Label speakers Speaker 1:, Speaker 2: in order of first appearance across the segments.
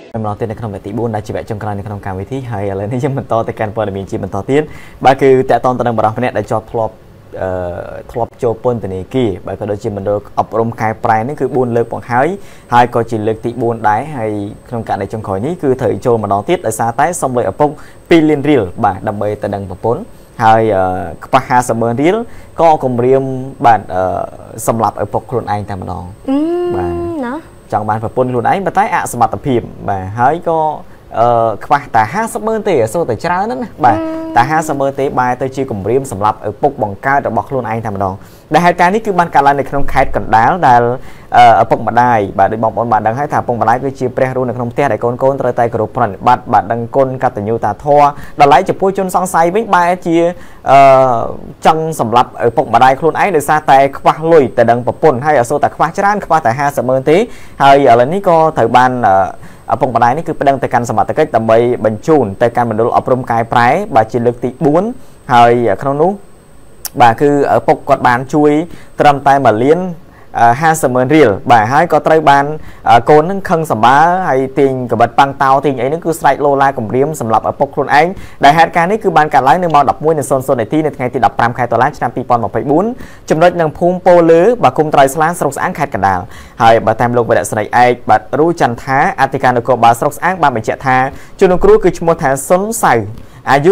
Speaker 1: em nói tên là không phải tỷ buôn đã chỉ vậy trong cái này không cảm thấy hay là nên mình to tại can phần mình chỉ mình to tiến ba cứ tại toàn tầng bảo này để cho thọp cho pôn từ này kia bởi cái đôi chỉ mình được ập rôm khai prai nó cứ buôn lược bằng hai có chỉ lực tỷ buôn đáy hay trong cả này trong khỏi ní cứ thời cho mà đón tiết ở xa tái xong rồi ở phong pilin real bà đầm bầy tại đằng và bốn hai các ha sầm mơn real có cùng riêng bạn xâm lập ở phong luôn anh ta mà đón bà chọn bạn và pôn luôn ấy mà tái ạ sầm mặt tập hiểm bà hơi có qua ta ha sắp mơ tê ở sâu tại trái đó bà ta ha sắp mơ tê bài tôi chỉ cùng riêng sầm lập ở bốc bằng cao để bọc luôn anh thầm đòn đại hai cái này cứ ban cả lần này không khai cần đá là ở bốc mặt đài bà để bọc bọn bạn đang hái thả bốc mặt đài cứ chia pre luôn không té để con tới tay của bạn bạn đang con cả tình yêu ta thoa đã lấy chụp pui chôn song say với bài chia chân sầm lập ở bốc mặt đài luôn ấy để xa tay qua lùi tại đằng bọc pôn hay ở sâu tại qua trái qua tại ha sắp mơ tê hay ở lầnนี้ก็thời ban ở phong bạc này cứ đang tại căn sầm mặt tại cách tầm bầy bành chun tại căn mình đồ ở trong cái trái bà chỉ lực tỷ 4 hơi không nú bà cứ ở phong quạt bàn chui trầm tay mà liên ha sầm real bà hai có trai bàn côn nó khăng sầm bá hay tiền của bật băng tàu tiền ấy nó cứ strike lô la cùng riêng sầm lập ở phong luôn anh đại hai cái này cứ ban cả lái nơi mòn đập mũiในโซนnàyที่ในngàyที่10 khaiตัวล้านឆ្នាំ2024ចំណុចនឹងភូមិពោលឺbàគុំត្រៃស្លាស្រុកស្អាងខេត្តកណ្ដាលហើយបើតាមលោកបដិស្រីឯកបាទរូចន្ទថាអធិការនគរបាលស្រុកស្អាងបានបញ្ជាក់ថាជនគ្រូគឺឈ្មោះថាសុនសៅអាយុ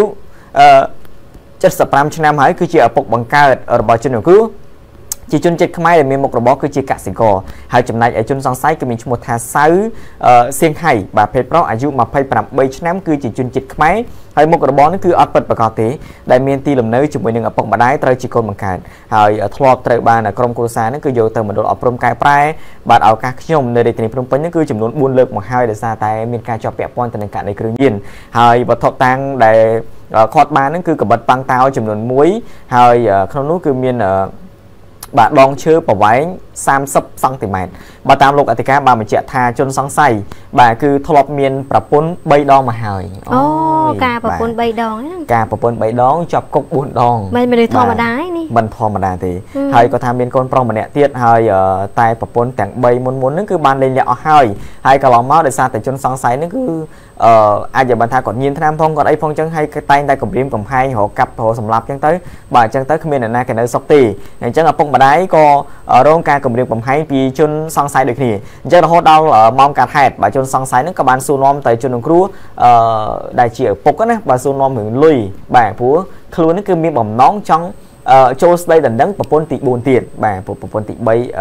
Speaker 1: 75ឆ្នាំហើយគឺជាឪពុកបង្កើតរបស់ជនគ្រូជាជនជាតិខ្មែរដែលមានមុខរបរគឺជាកសិករហើយចំណែកឯជនសង្ស័យគឺមានឈ្មោះថាសៅសៀងហៃបាទភេទប្រុសអាយុ28ឆ្នាំគឺជាជនជាតិខ្មែរហើយមុខរបរនេះគឺអត់ពិតប្រាកដទេដែលមានទីលំនៅជាមួយនឹងឪពុកម្ដាយត្រូវជាកូនបង្កើតហើយធ្លាប់ត្រូវបានក្រុមគ្រួសារនេះគឺយកទៅមណ្ឌលអប់រំកែប្រែបាទឱកាសខ្ញុំនៅរាជធានីភ្នំពេញនេះគឺចំនួន4លើកមកហើយដោយសារតែមានការជាប់ពាក់ព័ន្ធទៅនឹងករណីគ្រឿងញៀនហើយវត្ថុតាំងដែលគាត់បានហ្នឹងគឺកបិតប៉ាំងតោចំនួន1ហើយក្នុងនោះគឺមានបាទដងឈើប្រវែង30 សង់ទីម៉ែត្របើតាមលោកអធិការបានបញ្ជាក់ថាជនសង្ស័យបាទគឺធ្លាប់មានប្រពន្ធ3ដងមកហើយអូការប្រពន្ធ3ដងហ្នឹងការប្រពន្ធ3ដងជាប់គុក4ដងមិនមនុស្សធម្មតានេះមិនធម្មតាទេហើយក៏ថាមានកូនប្រុសម្នាក់ទៀតហើយតែប្រពន្ធទាំង3មុនហ្នឹងគឺបានលេងលាក់អស់ហើយកន្លងមកដោយសារតែជនសង្ស័យហ្នឹងគឺអាចจะបានថាគាត់ញៀនថ្នាំផងគាត់អីផងចឹងហើយតែងតែគម្រាមកំហែងរកកាប់រកសម្លាប់ចឹងទៅបាទអញ្ចឹងទៅគ្មានអ្នកណាគេនៅសុខទេអញ្ចឹងឪពុកម្ដាយក៏រងការគម្រាមកំហែងពីជនសង្ស័យដូចគ្នាអញ្ចឹងរហូតដល់ម៉ោងកាត់ហេតុបាទជនសង្ស័យហ្នឹងក៏បានសួរនាំទៅជនគ្រូដែលជាឪពុកណាបាទសួរនាំរឿងលុយបាទព្រោះខ្លួននេះគឺមានបំណងចង់ចូលស្ដីដណ្ដឹងប្រពន្ធទី4ទៀតបាទប្រពន្ធទី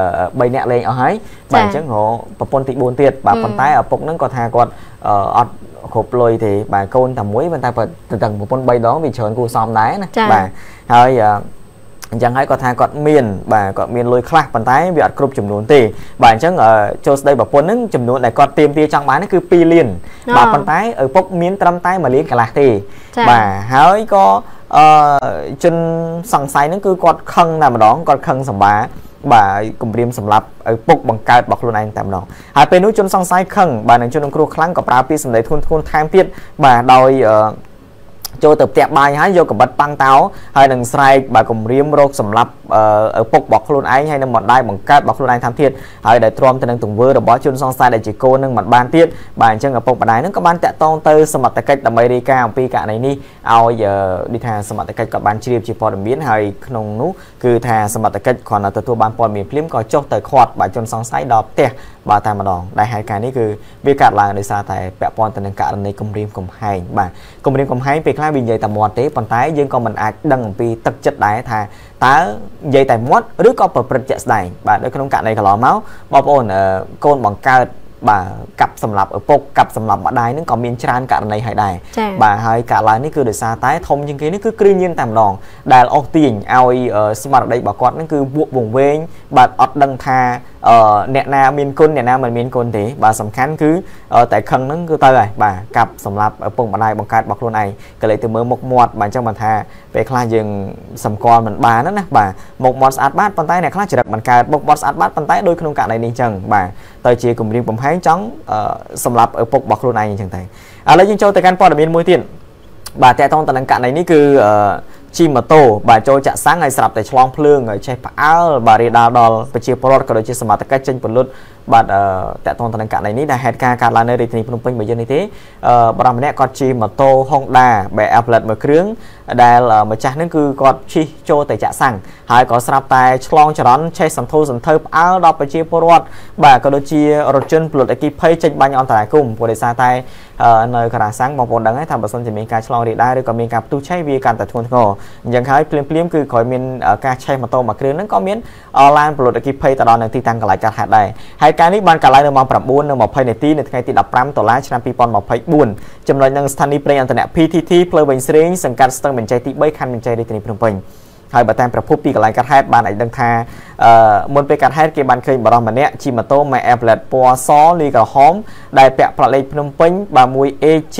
Speaker 1: 3នាក់លេងអស់ហើយបាទអញ្ចឹងរកប្រពន្ធទី4ទៀតបាទប៉ុន្តែឪពុកហ្នឹងក៏ថាគាត់អត់គ្រប់លុយទេបាទកូនតែមួយប៉ុន្តែទៅទាំងប្រពន្ធ3ដងវាច្រើនគួរសមដែរណាបាទហើយអញ្ចឹងហើយគាត់ថាគាត់មានបាទគាត់មានលុយខ្លះប៉ុន្តែវាអត់គ្រប់ចំនួនទេបាទអញ្ចឹងចូលស្ដីប្រពន្ធហ្នឹងចំនួនដែលគាត់ទាមទារចង់បានគឺ2លានបាទប៉ុន្តែឪពុកមានត្រឹមតែ1លានកន្លះទេបាទហើយក៏ជនសង្ស័យហ្នឹងគឺគាត់ខឹងតែម្ដងគាត់ខឹងសម្បាបាទគម្រាមសម្លាប់ឪពុកបង្កើតរបស់ខ្លួនឯងតែម្ដងហើយពេលនោះជនសង្ស័យខឹងបាទនឹងជនក្នុងគ្រោះខ្លាំងក៏ប្រើពាក្យសម្ដីធ្ងន់ធ្ងរថែមទៀតបាទដោយចូលទៅផ្ទះបាយហើយយកកបិតប៉ាំងតោហើយនឹងស្រែកបាទគម្រាមរោគសម្លាប់ឪពុករបស់ខ្លួនឯងហើយនឹងម្ដាយបង្កើតរបស់ខ្លួនឯងតាមទៀតហើយដែលទ្រាំទៅនឹងទង្វើរបស់ជនសង្ស័យដែលជាកូននឹងមិនបានទៀតបាទអញ្ចឹងឪពុកម្ដាយនឹងក៏បានតាក់ទងទៅសមត្ថកិច្ចដើម្បីរាយការណ៍អំពីករណីនេះឲ្យដូចថាសមត្ថកិច្ចក៏បានជ្រាបជាព័ត៌មានហើយក្នុងនោះគឺថាសមត្ថកិច្ចគ្រាន់តែទទួលបានព័ត៌មានភ្លាមក៏ចុះទៅឃាត់បាទជនសង្ស័យដល់ផ្ទះបាទតែម្ដងដែលហេតុការណ៍នេះគឺវាកាត់ឡើងដោយសារតែពាក់ព័ន្ធទៅនឹងករណីគម្រាមកំហែងបាទគម្រាមកំហែងពេលខ្លះវានិយាយតែមាត់ទេប៉ុន្តែយើងក៏មិនអាចដឹងអំពីទឹកចិត្តដែរថាតើនិយាយតែមាត់ឬក៏ប្រព្រឹត្តជាក់ស្ដែងបាទនៅក្នុងករណីកន្លងមកបងប្អូនកូនបង្កើតបាទកាប់សម្លាប់ឪពុកកាប់សម្លាប់ម្ដាយនឹងក៏មានច្រើនករណីហើយដែរបាទហើយការឡើងនេះគឺដោយសារតែធំជាងគេនេះគឺគ្រឿងញៀនតែម្ដងដែលអស់ទាញឲ្យស្មារតីរបស់គាត់នឹងគឺវក់វង្វេងបាទអត់ដឹងថាអ្នកណាមានគុណអ្នកណាមិនមានគុណទេបាទសំខាន់គឺតែខឹងហ្នឹងគឺទៅហើយបាទកាប់សម្លាប់ឪពុកម្ដាយបង្កើតរបស់ខ្លួនឯងក៏លេចទៅមើលមុខមាត់បាទអញ្ចឹងបានថាពេលខ្លះយើងសម្គាល់មិនបានណាបាទមុខមាត់ស្អាតបាតប៉ុន្តែអ្នកខ្លះចរិតមិនកើតមុខមាត់ស្អាតបាតប៉ុន្តែដូចក្នុងករណីនេះអញ្ចឹងបាទទៅជាគម្រាមកំហែងចង់សម្លាប់ឪពុករបស់ខ្លួនឯងអញ្ចឹងទៅឥឡូវយើងចូលទៅកាន់ព័ត៌មានមួយទៀតបាទតើតើតើករណីនេះគឺជិះម៉ូតូបាទចូលចាក់សាំងហើយស្រាប់តែឆ្លងភ្លើងហើយចេះផ្អើលបាទរាលដាលដល់ប្រជាពលរដ្ឋក៏ដូចជាសមត្ថកិច្ចចេញពលុតបាទតតងតំណែងករណីនេះដែលហេតុការណ៍កើតឡើងនៅរាជធានីភ្នំពេញបើយើងនេះទេបរិមម្នាក់គាត់ជិះម៉ូតូ Honda បែប Apple មួយគ្រឿងដែលម្ចាស់នឹងគឺគាត់ជិះចូលទៅចាក់សាំងហើយក៏ស្រាប់តែឆ្លងចរន្តឆេះសន្ធោសន្ធើផ្អើលដល់ប្រជាពលរដ្ឋបាទក៏ដូចជារថយន្តពលរដ្ឋអគ្គិភ័យចេញបាញ់អន្តរាគមន៍ព្រោះដោយសារតែនៅការាសាំងបងប្អូនដឹងហើយថាបើសិនជាមានការឆ្លងរាលដាលឬក៏មានការផ្ទុះឆេះវាកាន់តែធ្ងន់ធ្ងរអញ្ចឹងហើយភ្លាមគឺក្រោយមានការឆេះម៉ូតូមួយគ្រឿងហ្នឹងក៏មានឡានពលរដ្ឋអគ្គិភ័យទៅដល់នៅទីតាំងកន្លែងកើតហេតុដែរហើយការនេះបានកើតឡើងនៅម៉ោង 9:20 នាទីនៅថ្ងៃទី 15 តុលាឆ្នាំ 2024 ចំណុចនឹងស្ថានីយ៍ប្រេងឥន្ធនៈ PTT ផ្លូវវិញស្រេងសង្កាត់ស្ទឹងមានជ័យទី 3 ខណ្ឌមានជ័យរាជធានីភ្នំពេញហើយបើតាមប្រភពពីកន្លែងកាត់ហេតុបានឲ្យដឹងថាមុនពេលកាត់ហេតុគេបានឃើញបរិសម្នាក់ជិះម៉ូតូ Apple ពណ៌សលាក្រហមដែលពាក់ផ្លាកលេខភ្នំពេញ 31AJ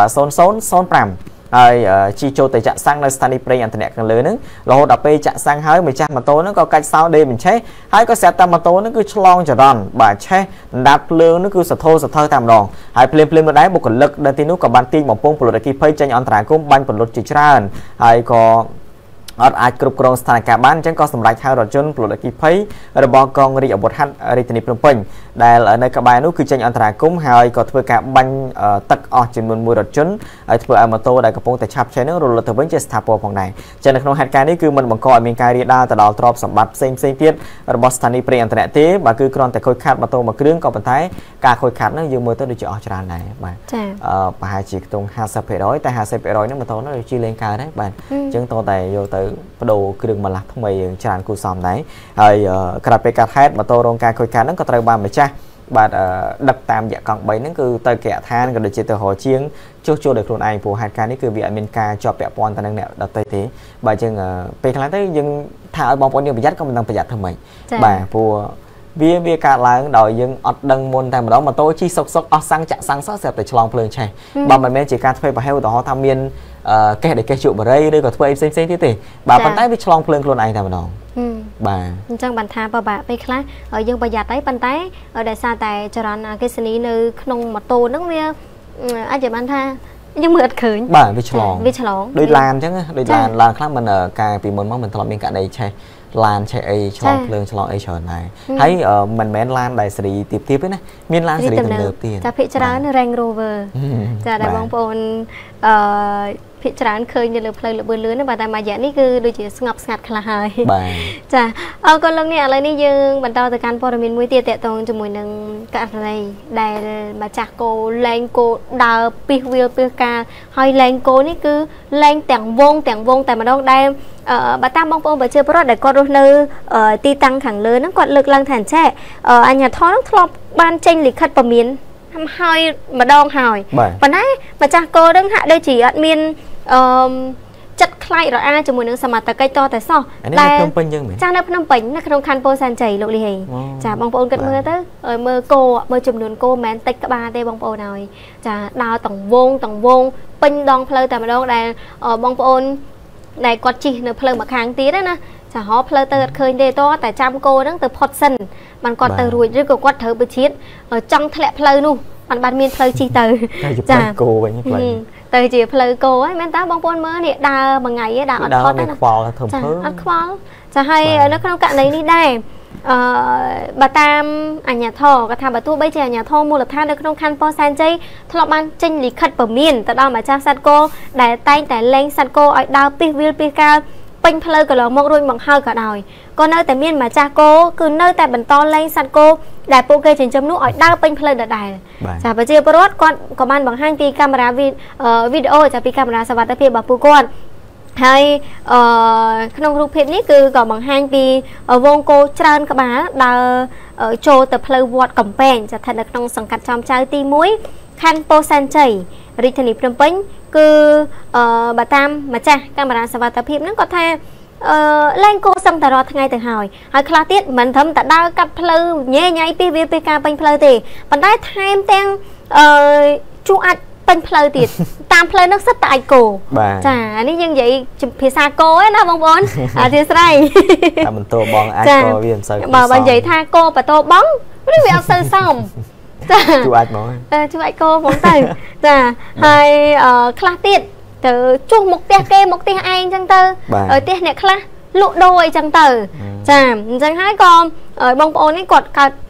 Speaker 1: 0005ហើយជិះចូលទៅចាក់សាំងនៅស្ថានីយ៍ប្រេងឥន្ធនៈខាងលើហ្នឹងរហូតដល់ពេលចាក់សាំងហើយម្ចាស់ម៉ូតូហ្នឹងក៏កាច់សោដេបញ្ឆេះហើយក៏ស្រាប់តែម៉ូតូហ្នឹងគឺឆ្លងចរន្តបាទឆេះដណ្ដាតភ្លើងហ្នឹងគឺសន្ធោសន្ធើតែម្ដងហើយភ្លាមៗនោះដែរបុគ្គលិកនៅទីនោះក៏បានទាញបំពង់ពលរដ្ឋអគ្គិភ័យចេញអន្តរាគមន៍បាញ់ពលរដ្ឋជាច្រើនហើយក៏អត់អាចគ្រប់គ្រងស្ថានភាពបានអញ្ចឹងក៏សម្រេចហៅរថយន្តពលរដ្ឋអគ្គិភ័យរបស់កងរាជអាវុធហត្ថរាជធានីភ្នំពេញដែលនៅក្បែរនោះគឺចេញអន្តរាគមន៍ហើយក៏ធ្វើការបាញ់ទឹកអស់ចំនួន1រថយន្តហើយធ្វើឲ្យម៉ូតូដែលកំពុងតែឆាប់ឆេះនឹងរលត់ទៅវិញជាស្ថាពរផងដែរចឹងនៅក្នុងហេតុការណ៍នេះគឺមិនបង្កឲ្យមានការរាលដាលទៅដល់ទ្រព្យសម្បត្តិផ្សេងទៀតរបស់ស្ថានីយ៍ប្រេងឥន្ធនៈទេបើគឺគ្រាន់តែខូចខាតម៉ូតូមួយគ្រឿងក៏ប៉ុន្តែការខូចខាតហ្នឹងយើងមើលទៅដូចជាអស់ច្រើនដែរបាទចាប្រហែលជាខ្ទង់ 50% តែ 50% ហ្នឹងម៉ូតូហ្នឹងដូចជាលេងកើតដែរបាទអញ្ចឹងតោះតែយកទៅបដូរគ្រឿងបន្លាស់ថ្មីច្រើនគូសំដែរហើយក្រៅពីកាត់ហេតុម៉ូតូរងការខូចខាតហ្នឹងក៏ត្រូវបានម្ចាស់បាទដឹកតាមរយៈកង់3ហ្នឹងគឺទៅគេអឋានក៏ដូចជាទៅរកជាងជួសជុលដោយខ្លួនឯងព្រោះហេតុការណ៍នេះគឺវាអត់មានការជាប់ពាក់ព័ន្ធទៅនឹងអ្នកដទៃទេបាទអញ្ចឹងពេលខ្លះទៅយើងថាឲ្យបងប្អូនយើងប្រយ័ត្នក៏មិនដឹងប្រយ័ត្នធ្វើម៉េចបាទព្រោះវាកើតឡើងដោយយើងអត់ដឹងមុនតែម្ដងម៉ូតូជិះសុកអស់សាំងចាក់សាំងសោះស្រាប់តែឆ្លងភ្លើងឆេះបើមិនមែនជាការធ្វើប្រហែលឧទាហរណ៍ថាមានកេះដែលកេះជក់បរិយឬក៏ធ្វើអីផ្សេងទៀតទេបាទប៉ុន្តែវាឆ្លងភ្លើងខ្លួនឯងតែម្ដងបាទអញ្ចឹងបានថាបើបាក់ពេលខ្លះយើងប្រយ័ត្នហើយប៉ុន្តែដោយសារតែចរន្តអគ្គិសនីនៅក្នុងម៉ូតូហ្នឹងវាអាចจะបានថាយើងមើលអត់ឃើញបាទវាឆ្លងដូចឡានអញ្ចឹងដូចឡានខ្លះមិនកាលពីមុនមកមិនធ្លាប់មានករណីឆេះឡានឆេះអីឆ្លងភ្លើងឆ្លងអីច្រើនដែរហើយមិនមែនឡានដែលសេរីទៀបទេណាមានឡានសេរីទំនើបទៀតចាភាគច្រើន Range Rover ចាដែលបងប្អូនភាគច្រើនឃើញនៅលើផ្លូវលឿនលឿនបាទតែមួយរយៈនេះគឺដូចជាស្ងប់ស្ងាត់ខ្លះហើយបាទចាអរគុណលោកនេះឥឡូវនេះយើងបន្តទៅកាន់ព័ត៌មានមួយទៀតតាក់ទងជាមួយនឹងករណីដែលម្ចាស់គោលែងគោដើរពីវាលពីការហើយលែងគោនេះគឺលែងទាំងវងតែម្ដងដែលបើតាមបងប្អូនប្រជាពលរដ្ឋដែលគាត់រស់នៅទីតាំងខាងលើហ្នឹងគាត់លើកឡើងថាអញ្ចេះអញ្ញាធនហ្នឹងធ្លាប់បានចេញលិខិតពមៀនហើយម្ដងហើយប៉ុន្តែម្ចាស់គោហ្នឹងហាក់ដូចជាអត់មានចិត្តខ្លាចរអាជាមួយនឹងសមត្ថកិច្ចតតែសោះតែភ្នំពេញយើងមែនចានៅភ្នំពេញនៅក្នុងខណ្ឌពោធិ៍សែនជ័យលោកលីហេចាបងប្អូនគិតមើលទៅមើលគោមើលចំនួនគោមិនមែនតិចក្បាលទេបងប្អូនហើយចាដើរតង្វងពេញដងផ្លូវតែម្ដងដែលបងប្អូនដែលគាត់ជិះនៅផ្លូវមួយខាងទៀតណាចាហោផ្លូវទៅអត់ឃើញទេតតែចាំគោហ្នឹងទៅផុតសិនបានគាត់ទៅរួចឬក៏គាត់ត្រូវបិជាតិចង់ធ្លាក់ផ្លូវនោះបានមានផ្លូវជិះទៅចាគោវិញផ្លូវទៅជាផ្លូវគោហើយមែនតើបងប្អូនមើលនេះដើរមួយថ្ងៃឯងដើរអត់ផុតទេខ្វល់ធំភើអត់ខ្វល់ចាហើយនៅក្នុងករណីនេះដែរបើតាមអញ្ញាធរក៏ថាបើទោះបីជាអញ្ញាធរមូលដ្ឋាននៅក្នុងខណ្ឌពោធិ៍សែនជ័យធ្លាប់បានចេញលិខិតពមៀនទៅដល់ម្ចាស់សត្វគោដែលតែងតែលែងសត្វគោឲ្យដើរពីវាលពីកាលពេញផ្លូវកន្លងមករួចមកហើយក៏ដោយក៏នៅតែមានម្ចាស់គោគឺនៅតែបន្តលែងសត្វគោដែលពួកគេចិញ្ចឹមនោះឲ្យដើរពេញផ្លូវដដែលចាប្រជាពលរដ្ឋគាត់ក៏បានបង្ហាញពីកាមេរ៉ាវីដេអូចាពីកាមេរ៉ាសុវត្ថិភាពរបស់ពួកគាត់ហើយក្នុងរូបភាពនេះគឺក៏បង្ហាញពីវងគោច្រើនក្បាលដើរចូលទៅផ្លូវវត្តកំពែងស្ថិតនៅក្នុងសង្កាត់ចំចៅទី1ខណ្ឌពោធិ៍សែនជ័យរាជធានីភ្នំពេញគឺបើតាមម្ចាស់កាមេរ៉ាសុវត្ថិភាពហ្នឹងគាត់ថាលែងគោសឹងតែរាល់ថ្ងៃទៅហើយខ្លះទៀតមិនត្រឹមតែដើរកាត់ផ្លូវញ៉ៃញ៉ៃពីវាពីការពេញផ្លូវទេប៉ុន្តែថែមទាំងជួអាចពេញផ្លូវទៀតតាមផ្លូវនោះសិតតែអាចគោចានេះយើងនិយាយភាសាគោឯណាបងប្អូនអធិស្ឋានតែមិនតោបងអាចគោវាមិនសូវបើនិយាយថាគោបតោបងនេះវាអត់សូវសមចាជួអាចហ្មងជួអាចគោហ្មងទៅចាហើយខ្លះទៀតទៅជួសមុខផ្ទះគេមុខផ្ទះឯងអញ្ចឹងទៅផ្ទះអ្នកខ្លះលក់ដូរអីចឹងទៅចាអញ្ចឹងហើយក៏បងប្អូននេះគាត់កើត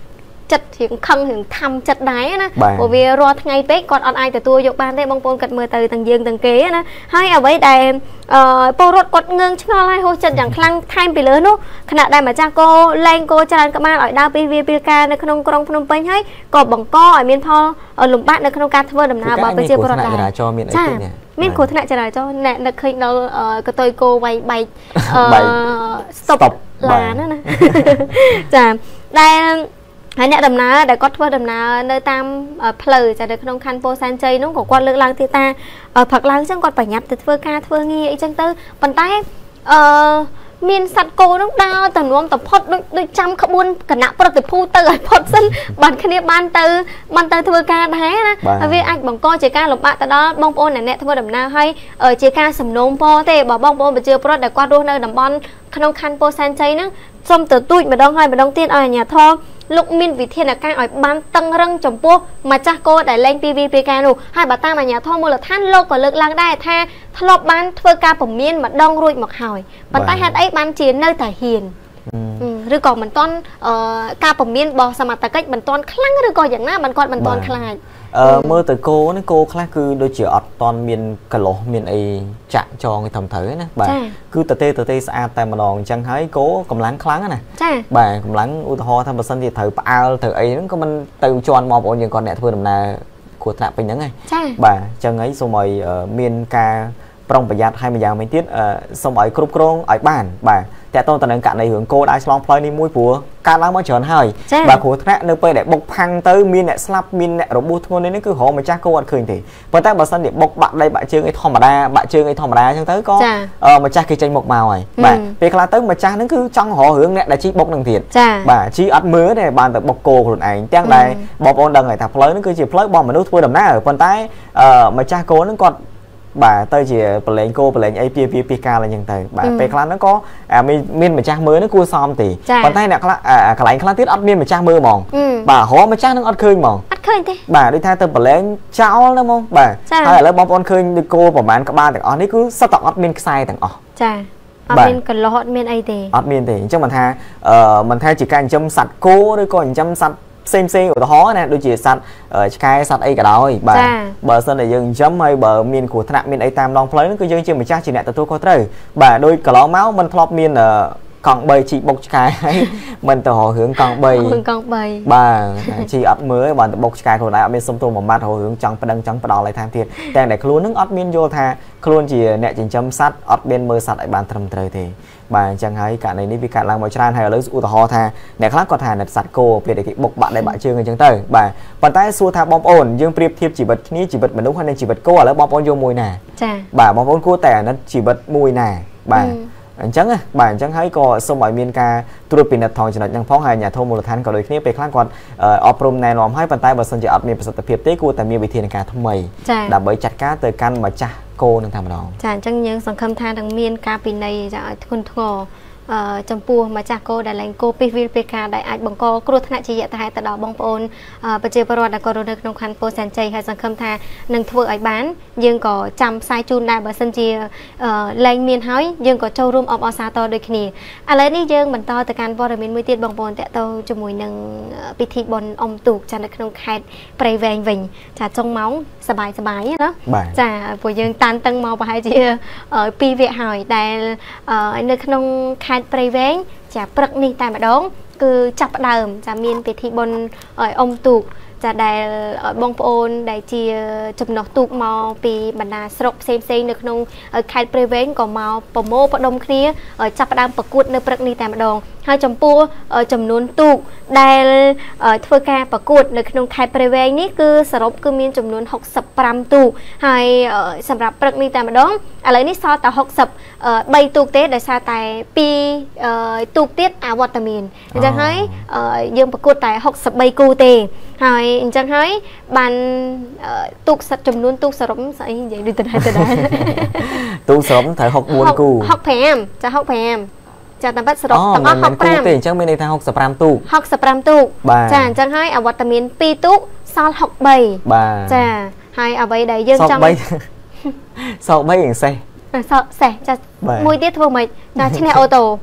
Speaker 2: chật hiện khăn hiện thăm chật đáy na bởi vì rồi ngày tết còn on ai từ tôi dục ban thế bông bông cật mưa từ tầng dương tầng kế na hay ở với đài po rốt quật ngưng chứ ngon lai hô chật chẳng khăn thay bị lớn nút khả năng đài mà cha cô lên cô cha các bạn ở đào pvpk nơi không công phnom penh hay còn bằng co ở miền tho ở lùng bạn nơi không can thưa đầm nào bảo bây giờ còn đài miền của thế này trả lời cho nè là khi đâu cái tôi cô bay bay stop là nữa nè chà đây hãy nhẹ đầm ná để có thưa đầm ná nơi tam pleiจะđược không khăn po san chay nó của quan lực lang thì ta phật lang chẳng còn phải nhập từ thưa ca thưa nghi ấy chẳng tư bàn tay miền sạt cô nó đau tầm luôn tập phật đôi trăm khắp buôn cả nạp pro tập phu từ phật sinh bàn kia ban từ thưa ca đấy na vì anh bằng coi chỉ ca lục bạ tại đó bông ôn này nè thưa đầm ná hay ở chỉ ca sầm nôm po thế bảo bông ôn bị chưa pro để qua đôi nơi đầm bon không khăn po san chay nó xong từ tụi mà đông hai mà đông tiên ở nhà thọ lúc min vị thiên là cai ở ban tăng răng chồng po mà cha cô để lên pvpk luôn hai bà ta mà nhà thọ mua là than lô còn lực langได้thaทลบban thưa ca phẩm miên mà đông ruồi mặc hỏi bàn tay hạt ấy ban chiến nơi thể hiện rồi còn mình toàn ca phẩm miên bò sa mặt ta cách mình toàn khăng rồi cònอย่างนั้นmình toàn khăng
Speaker 1: mơ từ cô này cô khác cứ đôi chữ toàn miền cà lỗ miền ấy chạm cho người thầm thử nè bà cứ tờ tê xa tại mà đòn chẳng thấy cố cầm láng kháng nè bà cầm láng u ho tham sân thì thử bao thử ấy nó có mình từ tròn mò bộ những con nẹt thôi đầm nà của trạm bình nhẫn này bà chẳng ấy xong rồi miền ca trongประหยัดให้มันยาวไม่ติดสมัยครบครองไอ้บ้านบ่าแต่ตอนนั้นการในหงโกได้ลองพลอยนี่มวยผัวการล้างมาเฉินให้บ่าขัวแท้เนื้อไปเด็กบกพังเตอร์มีเนี่ยสลับมีเนี่ยระบุทุนนี่คือหอมันจ้าโกอัดคืนทีพอแต่บางสันเด็กบกบักได้บะเชิงไอ้ธรรมดาบะเชิงไอ้ธรรมดาจังเตอร์ก็มันจ้าคือใจหมกมาไอ้บ่าเป็นคลาเตอร์มันจ้านั่นคือจังหอหงเนี่ยได้ชี้บกหนึ่งทีบ่าชี้อัดมือเนี่ยบานแต่บกโกคนไอ้จ้างได้บอกอนดังไอ้ถักพลอยนั่นคือจีพลอยบอลมันนู้ทั่วดำหน้าพอแต่มันจ้าโกนั่นก็bà tới chỉ lệnh cô lệnh ấy pvpk là như thế bà pe class nó có miên mà trang mới nó cua xóm thì còn tay nè cái lệnh class tiết miên mà trang mưa mòn bà hóa mà trang nó ăn khơi mòn bà đi thay từ lệnh cháu đúng không bà hay là bom on khơi đi cô và bạn các ba thì ở đấy cứ sắp tập miên sai thằng
Speaker 2: miên cần lo miên ấy thì
Speaker 1: miên thì chứ mình thay chỉ cần chăm sạch cô đấy còn chăm sạch xem của nó nè đôi chỉ sạch cái sạch ấy cả đó bà sân này dừng chấm hay bờ miền của thằng miền ấy tam long lấy nó cứ dừng chưa mình chắc chỉ nè tôi có trời bà đôi cả ló máu mình flop miền còn bầy chị bốc cái mình từ họ hướng còn bầy bà chị ấp mới bà bốc cái hồi nãy bên sông tô một mặt họ hướng trắng và đăng trắng và đỏ lại tham thiệtแต่để luôn nước ấp miền vô tha luôn chỉ nè chỉ chấm sắt ấp bên mưa sắt lại bàn thầm trời thì bà chẳng thấy cả này đi vì cả làng mồi tràn hay là lấy u tho tha để khác có thà nè sắt cô về để cái bốc bạn đây bạn chưa người chẳng tới bà bàn tay xua tha bom ổn dương priệp thiệp chỉ bật ní chỉ bật mình đúng hay nên chỉ bật cô ở bom ổn vô mùi nè bà bom ổn cô tẻ nó chỉ bật mùi nè bà chẳng á bạn chẳng thấy có sông mọi miền ca tôi được pin đặt thòng chỉ là những phóng hai nhà thôn một tháng có đôi khiไปครั้งก่อนอบรมแนวล้อมให้ปันใต้บริษัทจะอัดมีประสิทธิภาพเต้กูแต่มีวิธีในการทำไมดับเบิลจัดการเตยกันมาจ้าโกนึงทำดอง
Speaker 2: จังยังสังคมทางทางเมียนกาปีในจะคนทอจำปัวมาจากโกได้แรงโกปีวิลเปกาได้อาจบังกอกรุธนาจียะแต่ให้ตลอดบองปอนปัจเจปรอดกรณกนงคันโปแสนใจให้สังคมทางนังทวไอบ้านยังก็จำสายจูนได้บัสันเจียแรงเมียนห้อยยังก็โจรวมออกซาโตโดยขณีอะไรนี่ยังบรรทอแต่การบริเวณมือเตี้ยบองปอนแต่โตจมูกนังพิธีบนอมตูกจันทร์ขนมไข่ไปแวงวิ่งจะจงเมาส์สบายเนาะจะพอยังตันตั้งเมาไปให้เจียปีเวียหอยแต่ในขนมไข่ไปแวงจะปรักนี่แต่มาดองคือจับเดิมจะมีพิธีบนอมตูกจะได้บองโอนได้เจียจำนวนตูกมาปีบรรดาสรบเซมในขนมไข่ไปแวงก็มาปโมปดมเคลียจับเดิมประกวดในปรักนี่แต่มาดองให้จำปัวจำนวนตูกได้ทว่าการประกวดในขนมไข่ไปแวงนี่คือสรบคือมีจำนวน60 ปรำตูกให้สำหรับปรักนี่แต่มาดองอะไรนี่ซอแต่60ใบตูกเต้ได้ซาแต่ปีตูกเตี้ยอาวัตมีนจะให้ยังประกวดแต่60 ใบกูเต้ให้จังให้บันตุกสัตว์จำนวนตุกสรมใส่ยังดูตัวได้
Speaker 1: ตุกสรมถ่าย6 กู
Speaker 2: 6 แพมจะ6 แพมจะตั้งบัตรสรมตั้ง6 แพม
Speaker 1: จังไม่ได้ทาง60 ปรำตุก
Speaker 2: 60 ปรำตุกจ้าจังให้อวัตมีนปีตุกซอล6 ใบจ้าให้เอาใบใดยังจัง
Speaker 1: ซอลใบอย่างไง
Speaker 2: sẻ cho mùi tiết thua mày là trên ô tô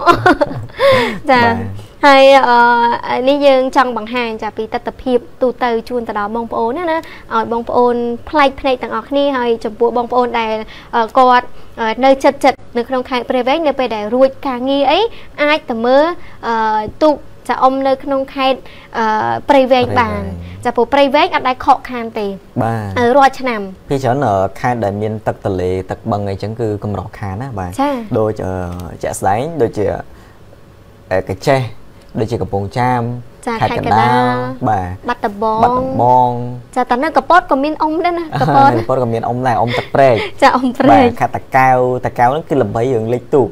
Speaker 2: dạ hay lý dương trong bằng hàngจะពីតតភាពទូទៅជួនទៅដល់បងប្អូនណាឲ្យបងប្អូនផ្លែកភ្នែកទាំងអស់គ្នាហើយចំពោះបងប្អូនដែលគាត់នៅចិត្តនៅក្នុងខេត្តព្រៃវែងនៅពេលដែលរួចការងារអីអាចទៅមើលទូកចាអ៊ំនៅក្នុងខេត្តព្រៃវែងបានចាព្រោះព្រៃវែងអត់ដែលខកខានទេបាទរាល់ឆ្នាំពីច្រើនខេត្តដែលមានទឹកទន្លេទឹកបឹងអីចឹងគឺកម្រខានណាបាទដូចជាក់ស្ដែងដូចជាកាចេះដូចជាកំពង់ចាមខេត្តកណ្ដាលបាទបាត់ដំបងចាតែនៅកពតក៏មានអ៊ំដែរណាកពតក៏មានអ៊ំដែរអ៊ំទឹកព្រែកចាអ៊ំព្រែកខេត្តតាកែវហ្នឹងគឺល្បីរឿងលេខទូក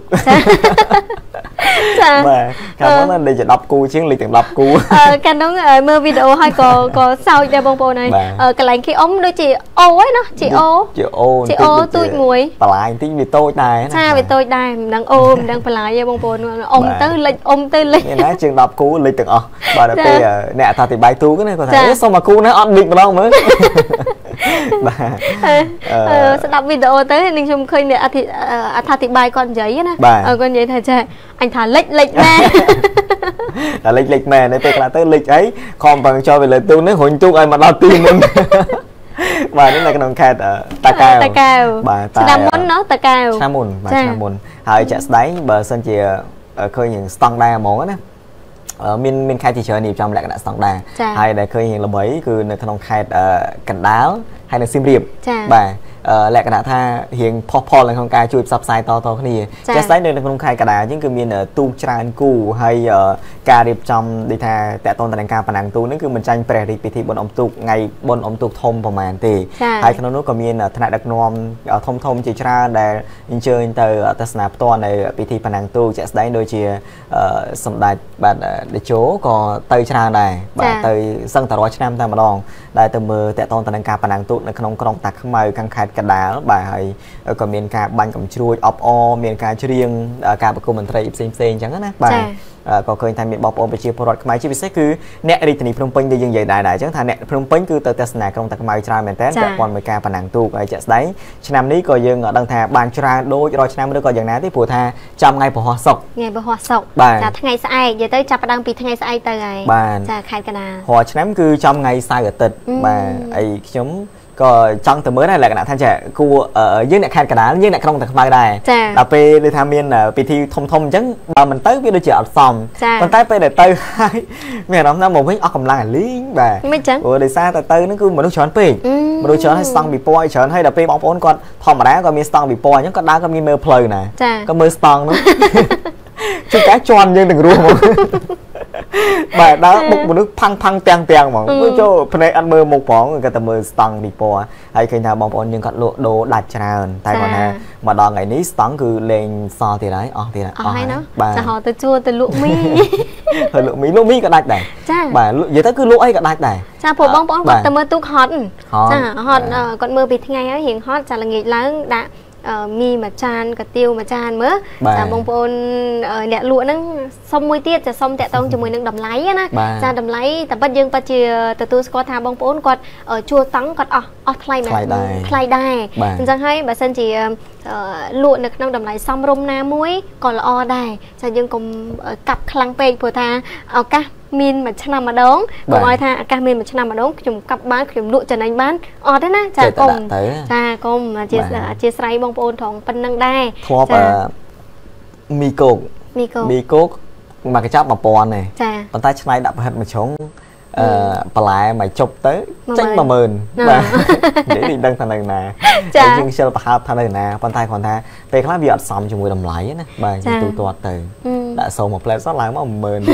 Speaker 2: ចាបាទកាលនោះលេខ10គូជាងលេខទាំង10គូកាលនោះមើលវីដេអូហើយក៏សើចដែរបងប្អូនហើយកន្លែងគេអ៊ំដូចជាអូហ្នឹងណាជាអូទូចមួយបន្លាយបន្តិចវាតូចដែរចាវាតូចដែរមិនដឹងអូមិនដឹងបន្លាយទេបងប្អូនអ៊ំទៅលេខអ៊ំទៅលេខណាជាង10គូលេខទាំងអស់បាទដល់ពេលអ្នកអត្ថាធិប្បាយទូកណាគាត់ថាសុំមកគូណាអត់លេចម្ដងមើលបាទស្ដាប់វីដេអូទៅនឹងខ្ញុំឃើញអ្នកអត្ថាធិប្បាយគាត់និយាយណាគាត់និយាយថាចាអញថាលេខមែនតែលេខមែននៅពេលខ្លះទៅលេខអីខំប្រឹងចូលវាលើទូកនេះរុញទូកឲ្យមកដល់ទីមុនបាទនេះនៅក្នុងខេត្តតាកែវបាទឆ្នាំមុនណាតាកែវឆ្នាំមុនបាទឆ្នាំមុនហើយចាក់ស្ដែងបើសិនជាឃើញស្តង់ដារហ្មងណាមានខេត្តជាច្រើននេះចំលក្ខណៈស្តង់ដារហើយដែលឃើញល្បីគឺនៅក្នុងខេត្តកណ្ដាលហើយនៅសៀមរាបបាទលក្ខណៈថារៀងផុសផុលនៅក្នុងការជួយផ្សព្វផ្សាយតគ្នាចាស់ស្ដែងនៅក្នុងខេត្តកណ្ដាលអញ្ចឹងគឺមានទូកច្រើនគូហើយការរៀបចំដូចថាតកតងទៅនឹងការប៉ណ្ណាំងទូកហ្នឹងគឺមិនចាញ់ព្រះរាជពិធីបុណ្យអុំទូកថ្ងៃបុណ្យអុំទូកធំប្រហែលទេហើយក្នុងនោះក៏មានថ្នាក់ដឹកនាំធំជាច្រើនដែលអញ្ជើញទៅទស្សនាផ្ទាល់នៅពិធីប៉ណ្ណាំងទូកចាស់ស្ដែងដូចជាសម្ដេចបាទតេជោក៏ទៅច្រើនដែរបាទទៅសឹងតែរាល់ឆ្នាំតែម្ដងដែលទៅមើលតកតងទៅនឹងការប៉ណ្ណាំងទូកនៅក្នុងក្រុងតាខ្មៅខាងខេត្តកណ្ដាលបាទហើយក៏មានការបាញ់កំជ្រួចអបអមានការច្រៀងការប្រគំតន្ត្រីផ្សេងអញ្ចឹងណាបាទក៏ឃើញថាមានបងប្អូនប្រជាពលរដ្ឋខ្មែរជាពិសេសគឺអ្នករាជធានីភ្នំពេញដែលយើងនិយាយដែរអញ្ចឹងថាអ្នកភ្នំពេញគឺទៅទស្សនាក្រុងតាខ្មៅច្រើនមែនតើពាក់ព័ន្ធមួយការប៉ណ្ណាំងទូកហើយជាក់ស្ដែងឆ្នាំនេះក៏យើងដឹងថាបានច្រើនដូចរាល់ឆ្នាំឬក៏យ៉ាងណាទេព្រោះថាចាំថ្ងៃពហុសុក្រចាថ្ងៃស្អែកនិយាយទៅចាប់ផ្ដើមពីថ្ងៃស្អែកទៅហើយចាខេត្តកណ្ដាលរាល់ឆ្នាំគឺចំថ្ងៃសៅរ៍អាទិត្យបាទអីខ្ញុំក៏ចង់ទៅមើលដែរលក្ខណៈថាចាគួរយើងអ្នកខេត្តកណ្ដាលយើងអ្នកក្រុងតាខ្មៅដែរដល់ពេលដូចថាមានពិធីធំអញ្ចឹងបើមិនទៅវាដូចជាអត់សមប៉ុន្តែពេលដែលទៅហើយមានអារម្មណ៍ថាមកវិញអស់កម្លាំងអាលីងបាទមិនចឹងព្រោះដោយសារទៅហ្នឹងគឺមនុស្សច្រើនពេកមនុស្សច្រើនហើយស្តង់ពីពណ៌ច្រើនហើយដល់ពេលបងប្អូនគាត់ធម្មតាក៏មានស្តង់ពីពណ៌អញ្ចឹងគាត់ដើរក៏មានមើលផ្លូវណាក៏មើលស្តង់ហ្នឹងជួនកាលជន់យើងទាំងរស់មកបាទដើរបុកមនុស្សផាំងទាំងហ្មងចូលភ្នែកអត់មើលមុខផងគាត់តែមើលស្តង់ពីពណ៌ហើយឃើញថាបងប្អូនយើងគាត់លក់ដូរដាច់ច្រើនតែគាត់ថាមកដល់ថ្ងៃនេះស្តង់គឺលេងសល់ទៀតហើយអស់ទៀតហើយណាបាទចាហៅទៅជួទៅលក់មីហើយលក់មីក៏ដាច់ដែរបាទនិយាយទៅគឺលក់អីក៏ដាច់ដែរចាព្រោះបងប្អូនគាត់ទៅមើលទូកហត់ចាហត់គាត់មើលពីថ្ងៃហើយរៀងហត់ចាល្ងាចឡើងដាក់มีមួយចានកាទៀវមួយចានមើលចាបងប្អូនអ្នកលក់ហ្នឹងសុំមួយទៀតចាសុំតាក់ទងជាមួយនឹងតម្លៃណាចាតម្លៃតែប៉ិតយើងប៉ិតជាទទួលស្គាល់ថាបងប្អូនគាត់ជួលតង់គាត់អស់ថ្លៃមែនថ្លៃដែរអញ្ចឹងហើយបើសិនជាលក់នៅក្នុងតម្លៃសមរម្យណាមួយក៏ល្អដែរចាយើងកុំកាប់ខ្លាំងពេកព្រោះថាឱកាសមានមួយឆ្នាំម្ដងកុំឲ្យថាឱកាសមានមួយឆ្នាំម្ដងខ្ញុំកាប់បានខ្ញុំលក់ចំណេញបានអត់ទេណាចាកុំអធិស្ឋានបងប្អូនត្រង់ប៉ុណ្្នឹងដែរធ្លាប់មីកោកមកកញ្ចប់ 1000 ទេប៉ុន្តែឆ្នៃដាក់ប្រហិតមួយជ្រុងបន្លែមកជប់ទៅចេញ 10000 បាទនិយាយដឹងថានៅណាយើងខ្ជិលប្រហើបថានៅណាប៉ុន្តែគាត់ថាពេលខ្លះវាអត់សមជាមួយតម្លៃណាបាទទូទាត់ទៅដាក់សូមមួយផ្លែសោះឡើងមក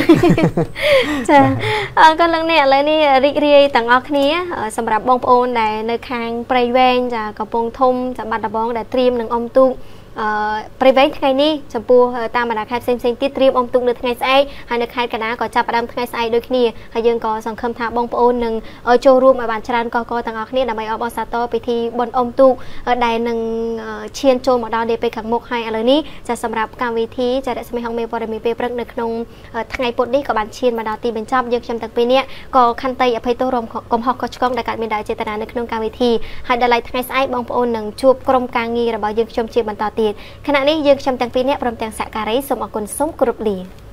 Speaker 2: 10000 ចាអរគុណលោកអ្នកឥឡូវនេះរីករាយទាំងអស់គ្នាសម្រាប់បងប្អូនដែលនៅខាងព្រៃវែងចាកំពង់ធំចាបាត់ដំបងដែលត្រៀមនឹងអុំទូកប្រវែងថ្ងៃនេះចំពោះតាមបណ្ដាខេត្តផ្សេងៗទៀតត្រៀមអុំទូកនៅថ្ងៃស្អែកហើយនៅខេត្តកណ្ដាលក៏ចាប់ផ្ដើមថ្ងៃស្អែកដូចគ្នាហើយយើងក៏សង្ឃឹមថាបងប្អូននឹងចូលរួមឲ្យបានច្រើនកកទាំងអស់គ្នាដើម្បីអបអរសាទរពិធីបុណ្យអុំទូកដែលនឹងឈានចូលមកដល់នាពេលខាងមុខហើយឥឡូវនេះចាសម្រាប់កម្មវិធីចារស្មីហងមេព័ត៌មានពេលព្រឹកនៅក្នុងថ្ងៃពុធនេះក៏បានឈានមកដល់ទីបញ្ចប់យើងខ្ញុំទាំងពីរនាក់ក៏ខន្តីអភ័យទោសរំកំហុសខុសឆ្គងដែលកើតមានដោយចេតនានៅក្នុងកម្មវិធីហើយដល់ឡៃថ្ងៃស្អែកបងប្អូននឹងជួបក្រុមការងាររបស់យើងខ្ញុំជាបន្តទៀតខណៈនេះយើងខ្ញុំទាំងពីរនាក់ព្រមទាំងសហការីសូមអរគុណសូមគោរពលា